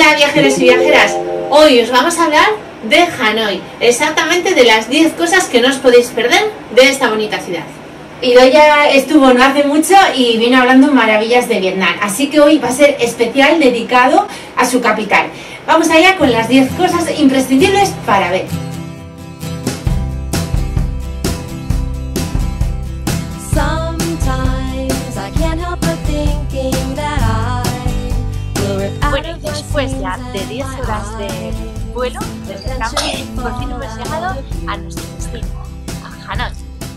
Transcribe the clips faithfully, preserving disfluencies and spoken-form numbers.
Hola viajeros y viajeras, hoy os vamos a hablar de Hanoi, exactamente de las diez cosas que no os podéis perder de esta bonita ciudad. Idoia estuvo no hace mucho y vino hablando maravillas de Vietnam, así que hoy va a ser especial dedicado a su capital. Vamos allá con las diez cosas imprescindibles para ver. Bueno, y después ya de diez horas de vuelo desde Frankfurt, por fin hemos llegado a nuestro destino, a Hanoi.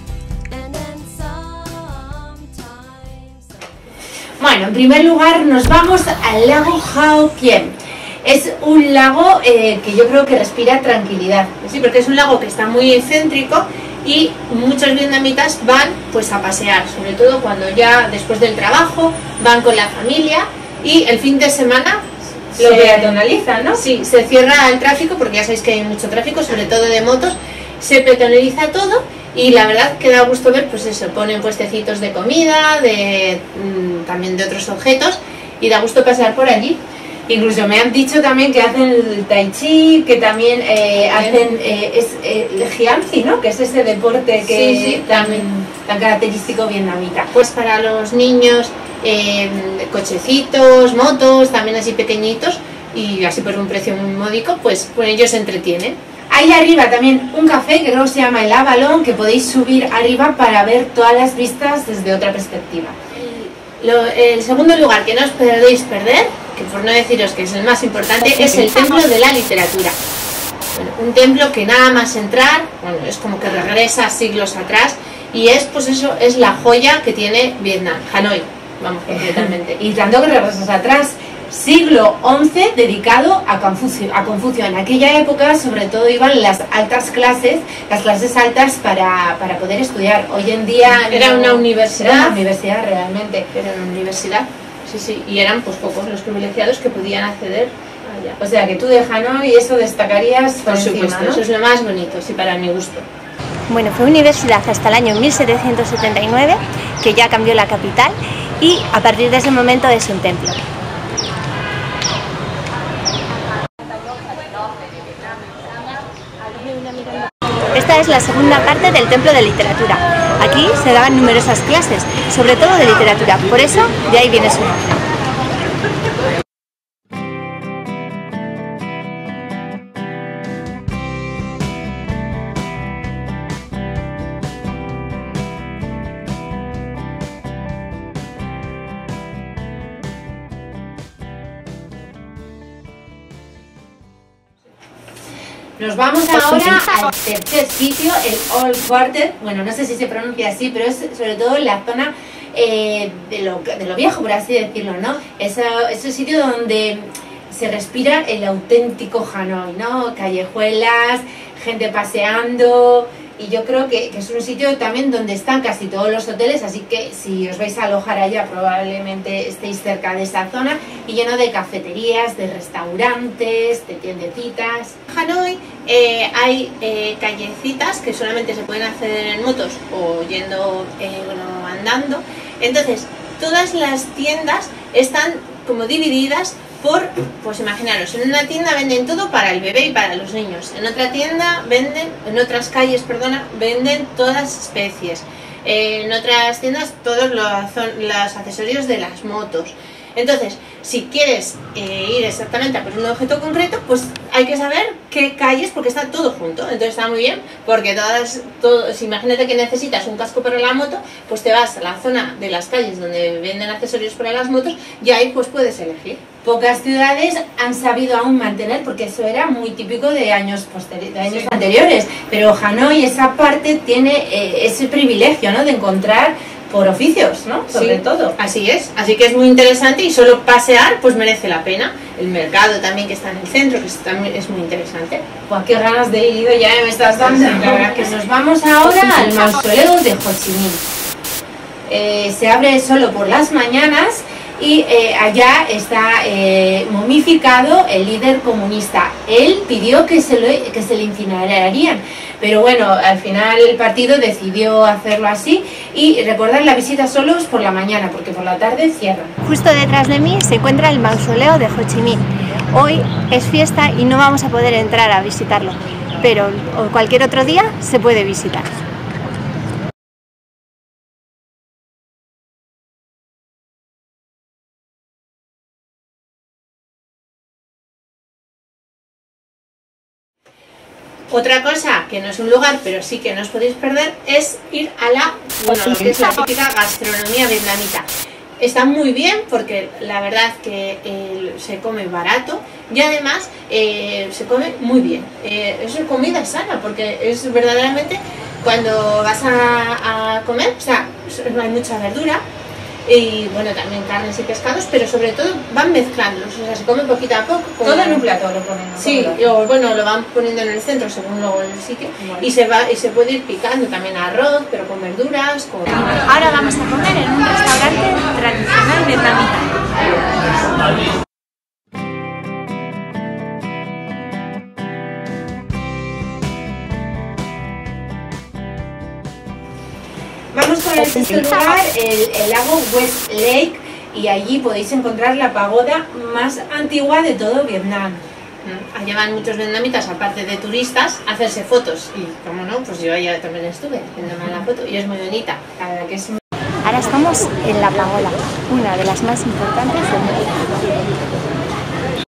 Bueno, en primer lugar nos vamos al lago Hao Pien. Es un lago eh, que yo creo que respira tranquilidad. Sí, porque es un lago que está muy céntrico y muchos vietnamitas van pues a pasear, sobre todo cuando ya después del trabajo van con la familia y el fin de semana lo peatonaliza, ¿no? Sí, se cierra el tráfico porque ya sabéis que hay mucho tráfico, sobre todo de motos, se peatonaliza todo y la verdad que da gusto ver, pues eso, ponen puestecitos de comida, de mmm, también de otros objetos y da gusto pasar por allí. Incluso me han dicho también que hacen el tai chi, que también eh, hacen eh, es, eh, el jiangxi, ¿no? Que es ese deporte que sí, sí, también tan característico vietnamita. Pues para los niños, eh, cochecitos, motos, también así pequeñitos y así por un precio muy módico, pues con ellos se entretienen. Hay arriba también un café que luego se llama el Avalon, que podéis subir arriba para ver todas las vistas desde otra perspectiva. Lo, el segundo lugar que no os podéis perder, que por no deciros que es el más importante, es el Templo de la Literatura. Bueno, un templo que nada más entrar, bueno, es como que regresa siglos atrás y es, pues eso, es la joya que tiene Vietnam, Hanoi, vamos, completamente. Y tanto que regresas atrás, siglo once dedicado a Confucio, a Confucio. En aquella época sobre todo iban las altas clases, las clases altas para, para poder estudiar. Hoy en día era no, una universidad. Era una universidad realmente. Era una universidad, sí, sí, y eran pues pocos los privilegiados que podían acceder allá. O sea que tú de Hanoi eso destacarías por, por encima, supuesto, ¿no? Eso es lo más bonito, sí, para mi gusto. Bueno, fue universidad hasta el año mil setecientos setenta y nueve, que ya cambió la capital y a partir de ese momento es un templo. Esta es la segunda parte del Templo de Literatura. Aquí se daban numerosas clases, sobre todo de literatura, por eso de ahí viene su nombre. Nos vamos ahora al tercer sitio, el Old Quarter. Bueno, no sé si se pronuncia así, pero es sobre todo en la zona eh, de, lo, de lo viejo, por así decirlo, ¿no? Es, es el sitio donde se respira el auténtico Hanoi, ¿no? Callejuelas, gente paseando. Y yo creo que, que es un sitio también donde están casi todos los hoteles, así que si os vais a alojar allá probablemente estéis cerca de esa zona y lleno de cafeterías, de restaurantes, de tiendecitas. En Hanoi eh, hay eh, callecitas que solamente se pueden acceder en motos o yendo, eh, bueno, andando. Entonces, todas las tiendas están como divididas por, pues imaginaros, en una tienda venden todo para el bebé y para los niños, en otra tienda venden, en otras calles, perdona, venden todas especies, eh, en otras tiendas todos los, los accesorios de las motos. Entonces, si quieres eh, ir exactamente a por un objeto concreto, pues hay que saber qué calles, porque está todo junto. Entonces está muy bien, porque todas, todos, imagínate que necesitas un casco para la moto, pues te vas a la zona de las calles donde venden accesorios para las motos y ahí pues puedes elegir. Pocas ciudades han sabido aún mantener, porque eso era muy típico de años, de años sí. anteriores, pero Hanoi, esa parte, tiene eh, ese privilegio, ¿no?, de encontrar por oficios, ¿no? Sobre sí, todo. Así es, así que es muy interesante y solo pasear pues merece la pena. El mercado también que está en el centro, que también es muy interesante. Pues qué ganas de ir, ya me estás dando. La verdad que nos vamos ahora al mausoleo de Ho Chi Minh. Eh, se abre solo por las mañanas y eh, allá está eh, momificado el líder comunista. Él pidió que se, lo, que se le incinerarían, pero bueno, al final el partido decidió hacerlo así y recordar la visita solo es por la mañana, porque por la tarde cierran. Justo detrás de mí se encuentra el mausoleo de Ho Chi Minh, Hoy es fiesta y no vamos a poder entrar a visitarlo, pero cualquier otro día se puede visitar. Otra cosa que no es un lugar, pero sí que no os podéis perder, es ir a la, bueno, lo que es la típica gastronomía vietnamita. Está muy bien porque la verdad que eh, se come barato y además eh, se come muy bien. Eh, es comida sana porque es verdaderamente cuando vas a, a comer, o sea, hay mucha verdura y bueno, también carnes y pescados, pero sobre todo van mezclándolos, o sea, se come poquito a poco. Como... Todo en un plato lo ponen. Sí, o bueno, lo van poniendo en el centro según luego el sitio, bueno. y se va y se puede ir picando también arroz, pero con verduras, con... Ahora vamos a comer en un restaurante tradicional vietnamita. Vamos con el sexto lugar, el, el lago West Lake, y allí podéis encontrar la pagoda más antigua de todo Vietnam. Allá van muchos vietnamitas, aparte de turistas, a hacerse fotos. Y como no, pues yo allá también estuve haciéndome la foto y es muy bonita. La verdad que es muy... Ahora estamos en la pagoda, una de las más importantes del mundo.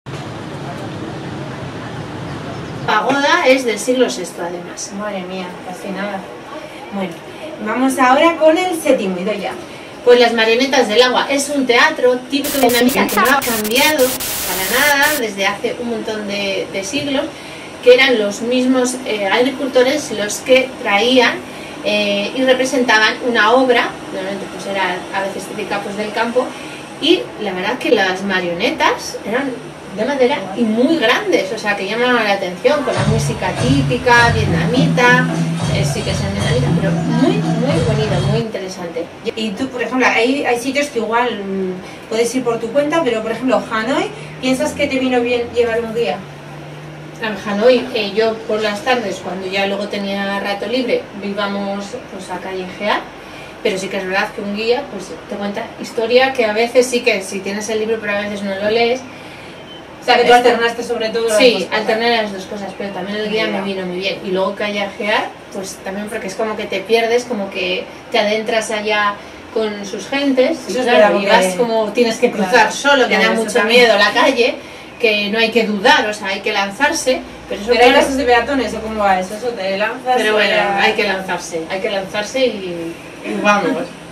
Pagoda es del siglo sexto además. Madre mía, casi nada. Bueno, vamos ahora con el séptimo, Idoia. Pues las marionetas del agua es un teatro típico vietnamita que no ha cambiado para nada desde hace un montón de, de siglos, que eran los mismos eh, agricultores los que traían eh, y representaban una obra, normalmente pues era a veces típica pues del campo, y la verdad que las marionetas eran de madera y muy grandes, o sea que llamaban la atención con la música típica vietnamita, eh, sí que es vietnamita, pero muy muy bonito, muy interesante. Y tú, por ejemplo, hay, hay sitios que igual mmm, puedes ir por tu cuenta, pero por ejemplo Hanoi, ¿piensas que te vino bien llevar un guía? A Hanoi, eh, yo por las tardes, cuando ya luego tenía rato libre, íbamos pues, a callejear, pero sí que es verdad que un guía pues te cuenta historia que a veces sí que si tienes el libro pero a veces no lo lees. O sea, que tú alternaste sobre todo las Sí, dos cosas. alterné las dos cosas, pero también el guía me vino muy bien. Y luego callejear, pues también porque es como que te pierdes, como que te adentras allá con sus gentes, Eso y, es claro, verdad, y vas como tienes que cruzar claro, solo, que claro, da eso mucho también. miedo la calle, que no hay que dudar, o sea, hay que lanzarse. Pero, eso ¿Pero hay claro, pasos de peatones o cómo va eso? ¿Eso te lanzas? pero bueno, ya... hay que lanzarse, hay que lanzarse y, y vamos.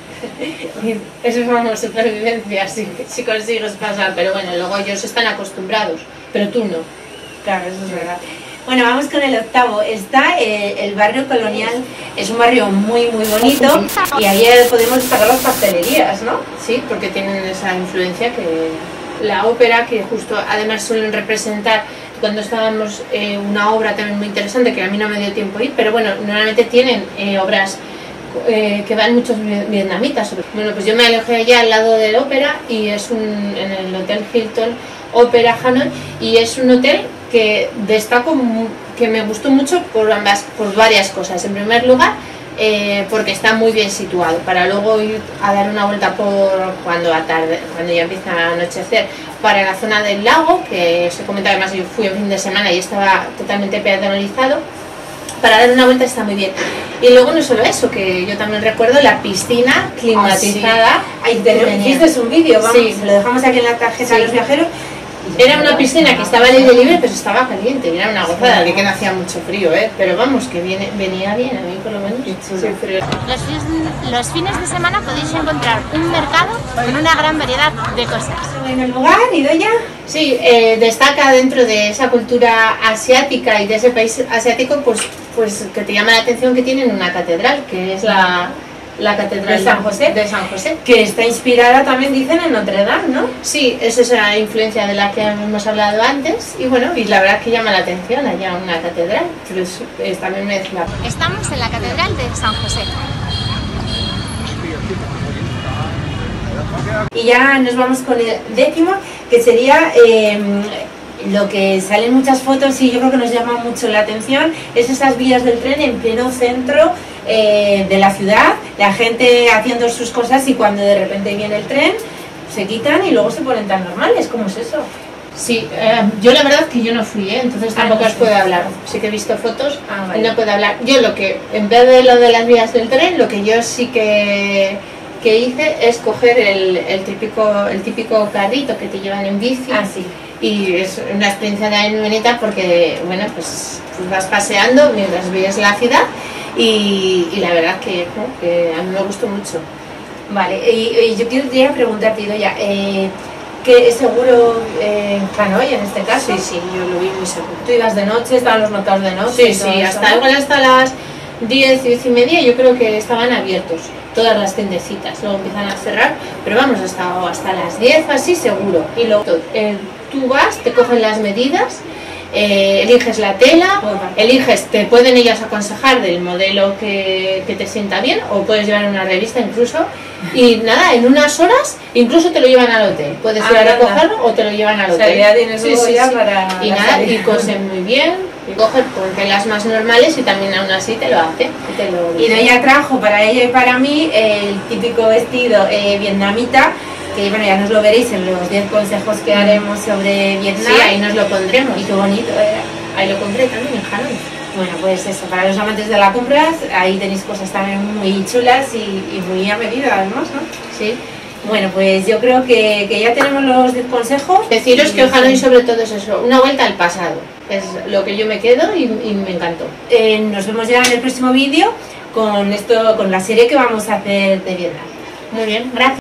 Eso es como supervivencia, si, si consigues pasar, pero bueno, luego ellos están acostumbrados, pero tú no. Claro, eso es verdad. Bueno, vamos con el octavo. Está eh, el barrio colonial, es un barrio muy muy bonito y ahí podemos destacar las pastelerías, ¿no? Sí, porque tienen esa influencia que la ópera, que justo además suelen representar, cuando estábamos eh, una obra también muy interesante, que a mí no me dio tiempo a ir, pero bueno, normalmente tienen eh, obras eh, que van muchos vietnamitas. Bueno, pues yo me alojé allá al lado del ópera y es un, en el Hotel Hilton Ópera Hanoi, y es un hotel que destaco, que me gustó mucho por ambas, por varias cosas. En primer lugar, eh, porque está muy bien situado para luego ir a dar una vuelta por cuando a tarde, cuando ya empieza a anochecer, para la zona del lago, que se comenta, además yo fui el fin de semana y estaba totalmente peatonalizado. Para dar una vuelta está muy bien. Y luego no solo eso, que yo también recuerdo la piscina climatizada. Ah, sí. Ahí hiciste un vídeo, vamos, sí. Lo dejamos aquí en la tarjeta sí. de los viajeros. Era una piscina que estaba al aire libre, pero estaba caliente, y era una gozada, de que no hacía mucho frío, ¿eh? Pero vamos, que viene, venía bien, a mí por lo menos. Sí, frío. Los, los fines de semana podéis encontrar un mercado con una gran variedad de cosas. ¿En el lugar, Idoia? Sí, eh, destaca dentro de esa cultura asiática y de ese país asiático, pues, pues que te llama la atención que tienen una catedral, que es la... la catedral de San José, de San José, que está inspirada también, dicen, en Notre Dame, ¿no? Sí, es esa influencia de la que hemos hablado antes, y bueno, y la verdad que llama la atención allá una catedral, pero es, es también mezcla. Estamos en la catedral de San José. Y ya nos vamos con el décimo, que sería eh, lo que salen muchas fotos y yo creo que nos llama mucho la atención, es esas vías del tren en pleno centro eh, de la ciudad, la gente haciendo sus cosas y cuando de repente viene el tren se quitan y luego se ponen tan normales. ¿Cómo es eso? Sí, eh, yo la verdad que yo no fui, ¿eh? Entonces tampoco Ah, no os puedo sé. hablar. Sí que he visto fotos Ah, y vale. no puedo hablar. Yo lo que, en vez de lo de las vías del tren, lo que yo sí que, que hice es coger el, el, típico, el típico carrito que te llevan en bici. Ah, sí. Y es una experiencia también muy bonita porque, bueno, pues, pues vas paseando mientras ves la ciudad y, y la verdad que, ¿no? que a mí me gustó mucho. Vale, y, y yo quería preguntarte, Idoia, eh, ¿qué es seguro eh, en Hanoi en este caso? Sí, sí, yo lo vi muy seguro. ¿Tú ibas de noche, estaban los notados de noche? Sí, y todo sí, eso, hasta ¿no? igual hasta las diez, diez y media yo creo que estaban abiertos todas las tiendecitas, luego empiezan a cerrar, pero vamos, hasta, hasta las diez así seguro. Y luego eh, tú vas, te cogen las medidas, eh, eliges la tela, eliges, te pueden ellas aconsejar del modelo que, que te sienta bien, o puedes llevar una revista incluso, y nada, en unas horas incluso te lo llevan al hotel, puedes Ah, ir a anda. recogerlo o te lo llevan al O sea, hotel. ya tienes Sí, luego sí, ya sí. para Y la nada, salida. y cosen muy bien, y cogen con telas más normales y también aún así te lo hace. Y te lo Y Idoia trajo para ella y para mí el típico vestido eh, vietnamita, que bueno, ya nos lo veréis en los diez consejos que haremos sobre Vietnam. Sí, ahí nos lo pondremos. Y qué bonito era. Ahí lo compré también en Hanoi. Bueno, pues eso, para los amantes de la compras, ahí tenéis cosas también muy chulas y, y muy a medida además, ¿no? Sí. Bueno, pues yo creo que, que ya tenemos los diez consejos. Deciros Y- que Hanoi sobre todo es eso, una vuelta al pasado. Es lo que yo me quedo y, y me encantó. Eh, nos vemos ya en el próximo vídeo con esto, con la serie que vamos a hacer de Vietnam. Muy bien, gracias.